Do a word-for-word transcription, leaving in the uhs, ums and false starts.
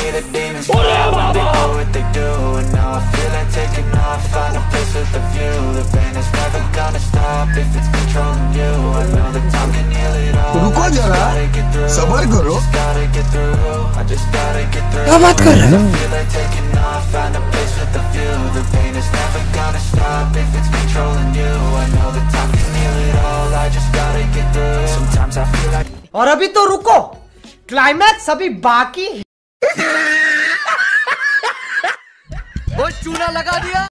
me the demons fall when they do what they do. And now I feel like taking off, find a place with a view. The pain is never gonna stop if it's controlling you. I know that time can heal it all. रुको जरा, सबर करो. Just gotta get through. I just gotta get through. क्या बात कर रहे हो? I feel like taking off, find a place with a view. The pain is never gonna stop if it's controlling you. I know that time can heal it all. I just gotta get through. Sometimes I feel like. और अभी तो रुको, climax अभी बाकी है। वो चूना लगा दिया।